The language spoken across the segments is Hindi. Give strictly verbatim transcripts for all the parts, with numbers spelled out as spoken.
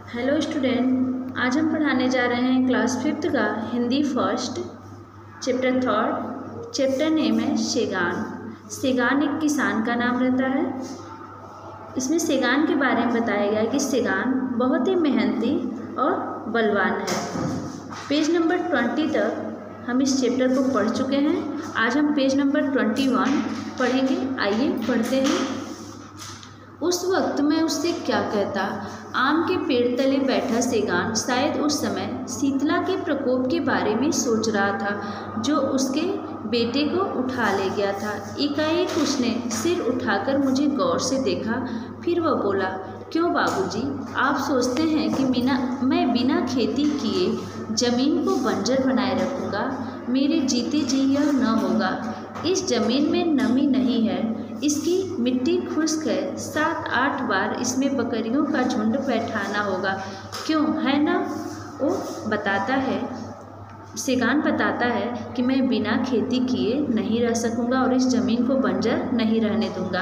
हेलो स्टूडेंट, आज हम पढ़ाने जा रहे हैं क्लास फिफ्थ का Hindi first chapter third. Chapter name है सेगान। सेगान एक किसान का नाम रहता है। इसमें सेगान के बारे में बताया गया है कि सेगान बहुत ही मेहनती और बलवान है। पेज नंबर ट्वेंटी तक हम इस चैप्टर को पढ़ चुके हैं। आज हम पेज नंबर ट्वेंटी वन पढ़ेंगे। आइए पढ़ते हैं। उस वक्त मैं उससे क्या कहता। आम के पेड़ तले बैठा सेगान शायद उस समय शीतला के प्रकोप के बारे में सोच रहा था जो उसके बेटे को उठा ले गया था। एकाएक उसने सिर उठाकर मुझे गौर से देखा। फिर वह बोला, क्यों बाबूजी, आप सोचते हैं कि बिना मैं बिना खेती किए ज़मीन को बंजर बनाए रखूँगा? मेरे जीते जी यह न होगा। इस ज़मीन में नमी नहीं है, इसकी मिट्टी खुश्क है। सात आठ बार इसमें बकरियों का झुंड बैठाना होगा। क्यों है ना? वो बताता है, सेगान बताता है कि मैं बिना खेती किए नहीं रह सकूंगा और इस ज़मीन को बंजर नहीं रहने दूंगा।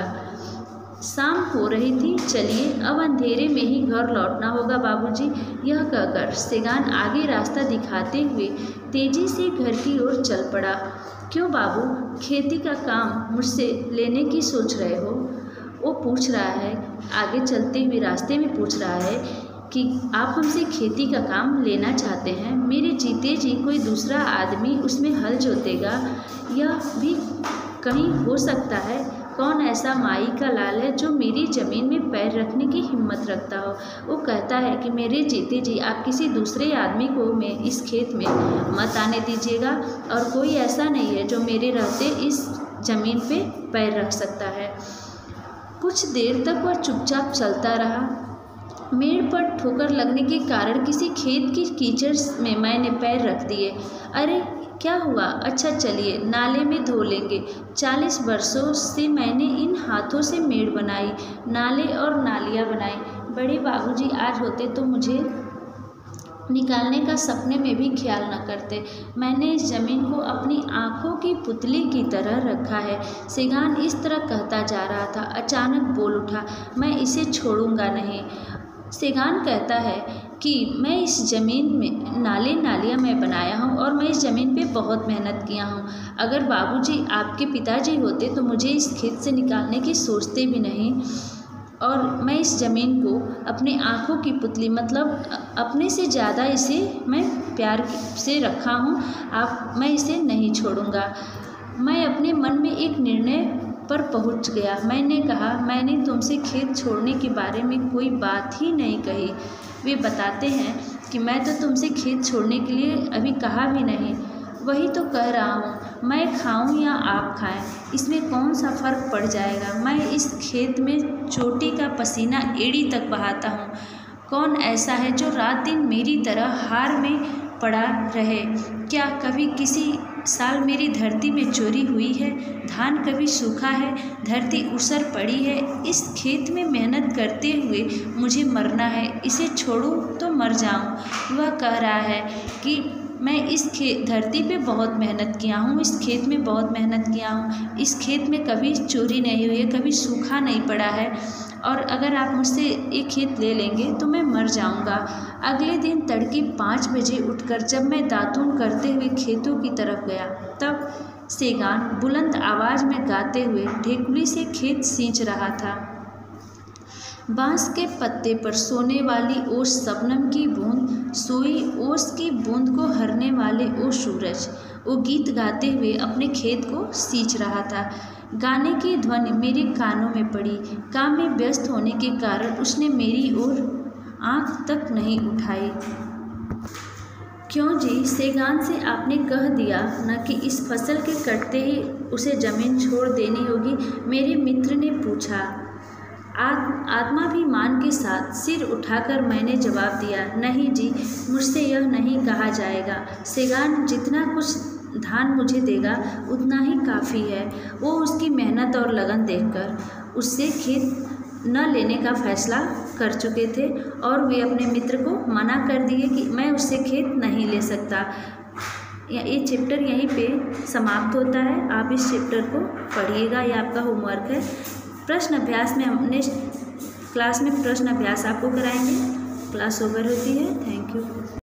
शाम हो रही थी। चलिए अब अंधेरे में ही घर लौटना होगा बाबूजी। यह कहकर सेगान आगे रास्ता दिखाते हुए तेजी से घर की ओर चल पड़ा। क्यों बाबू, खेती का काम मुझसे लेने की सोच रहे हो? वो पूछ रहा है, आगे चलते हुए रास्ते में पूछ रहा है कि आप हमसे खेती का काम लेना चाहते हैं? मेरे जीते जी कोई दूसरा आदमी उसमें हल जोतेगा, यह भी कहीं हो सकता है? कौन ऐसा माई का लाल है जो मेरी ज़मीन में पैर रखने की हिम्मत रखता हो? वो कहता है कि मेरे जीते जी आप किसी दूसरे आदमी को मैं इस खेत में मत आने दीजिएगा और कोई ऐसा नहीं है जो मेरे रहते इस ज़मीन पे पैर रख सकता है। कुछ देर तक वह चुपचाप चलता रहा। मेड़ पर ठोकर लगने के कारण किसी खेत की कीचड़ में मैंने पैर रख दिए। अरे क्या हुआ? अच्छा चलिए नाले में धो लेंगे। चालीस वर्षों से मैंने इन हाथों से मेड़ बनाई, नाले और नालियाँ बनाई। बड़े बाबूजी आज होते तो मुझे निकालने का सपने में भी ख्याल न करते। मैंने इस ज़मीन को अपनी आँखों की पुतली की तरह रखा है। सेगान इस तरह कहता जा रहा था। अचानक बोल उठा, मैं इसे छोड़ूंगा नहीं। सेगान कहता है कि मैं इस ज़मीन में नाले नालियाँ मैं बनाया हूँ और मैं इस ज़मीन पे बहुत मेहनत किया हूँ। अगर बाबूजी आपके पिताजी होते तो मुझे इस खेत से निकालने की सोचते भी नहीं और मैं इस ज़मीन को अपने आँखों की पुतली मतलब अपने से ज़्यादा इसे मैं प्यार से रखा हूँ। आप मैं इसे नहीं छोड़ूंगा। मैं अपने मन में एक निर्णय पर पहुंच गया। मैंने कहा, मैंने तुमसे खेत छोड़ने के बारे में कोई बात ही नहीं कही। वे बताते हैं कि मैं तो तुमसे खेत छोड़ने के लिए अभी कहा भी नहीं। वही तो कह रहा हूँ, मैं खाऊं या आप खाएं, इसमें कौन सा फ़र्क पड़ जाएगा? मैं इस खेत में चोटी का पसीना एड़ी तक बहाता हूँ। कौन ऐसा है जो रात दिन मेरी तरह हार में पड़ा रहे? क्या कभी किसी साल मेरी धरती में चोरी हुई है? धान कभी सूखा है? धरती उसर पड़ी है? इस खेत में मेहनत करते हुए मुझे मरना है। इसे छोड़ूं तो मर जाऊं। वह कह रहा है कि मैं इस खेत धरती पे बहुत मेहनत किया हूँ, इस खेत में बहुत मेहनत किया हूँ। इस खेत में कभी चोरी नहीं हुई है, कभी सूखा नहीं पड़ा है और अगर आप मुझसे एक खेत ले लेंगे तो मैं मर जाऊंगा। अगले दिन तड़के पाँच बजे उठकर जब मैं दातून करते हुए खेतों की तरफ गया तब सेगान बुलंद आवाज़ में गाते हुए ढेकुली से खेत सींच रहा था। बांस के पत्ते पर सोने वाली ओस शबनम की बूंद, सोई ओस की बूंद को हरने वाले ओ सूरज। वो गीत गाते हुए अपने खेत को सींच रहा था। गाने की ध्वनि मेरे कानों में पड़ी। काम में व्यस्त होने के कारण उसने मेरी ओर आंख तक नहीं उठाई। क्यों जी, सेगान से आपने कह दिया न कि इस फसल के कटते ही उसे ज़मीन छोड़ देनी होगी? मेरे मित्र ने पूछा। आत्माभिमान के साथ सिर उठाकर मैंने जवाब दिया, नहीं जी, मुझसे यह नहीं कहा जाएगा। सेगान जितना कुछ धान मुझे देगा उतना ही काफ़ी है। वो उसकी मेहनत और लगन देखकर उससे खेत न लेने का फैसला कर चुके थे और वे अपने मित्र को मना कर दिए कि मैं उससे खेत नहीं ले सकता। ये चैप्टर यहीं पे समाप्त होता है। आप इस चैप्टर को पढ़िएगा, ये आपका होमवर्क है। प्रश्न अभ्यास में हम नेक्स्ट क्लास में प्रश्न अभ्यास आपको कराएंगे। क्लास ओवर होती है। Thank you.